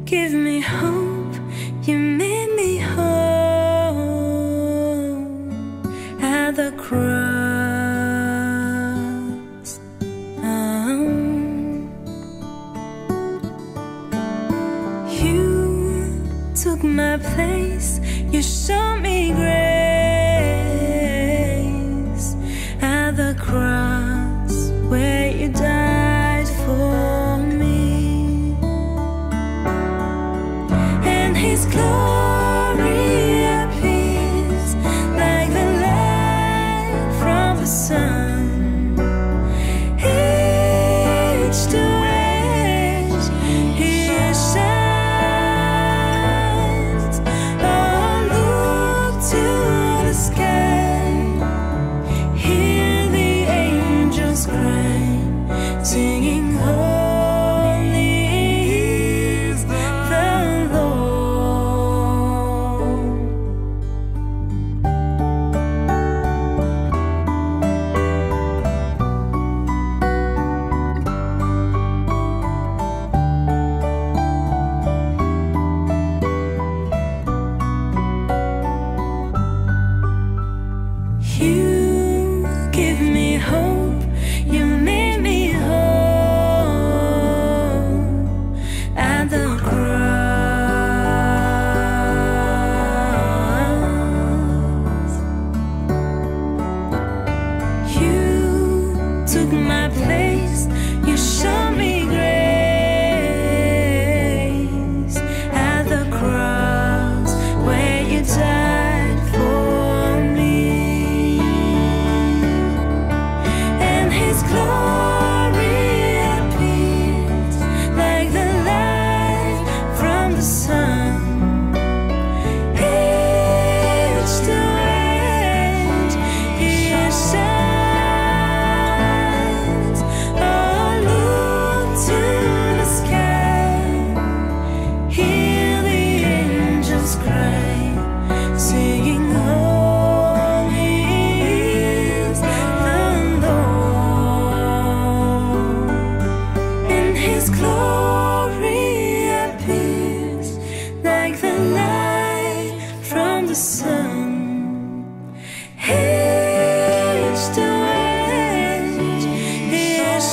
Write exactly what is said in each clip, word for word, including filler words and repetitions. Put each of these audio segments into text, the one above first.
give me hope, you made me whole at the cross. Um, you took my place, you showed me grace at the cross where you died for me. And His glory appears like the light from the sun, edge to edge He shines. Oh, look to the sky, hear the angels cry, singing holy is the Lord. You give me hope, you made me whole at the cross. You took my place, you showed me grace at the cross where you died for me. And His glory appears like the light from the sun, edge to edge He shines. Oh, look to the sky, hear the angels cry, singing holy is the Lord. And His glory appears like the light from the sun, edge to edge He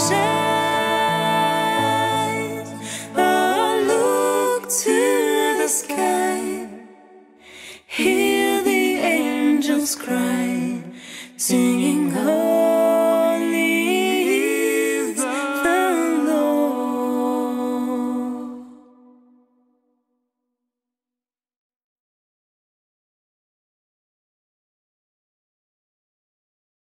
shines. Oh, look to the sky, hear the angels cry,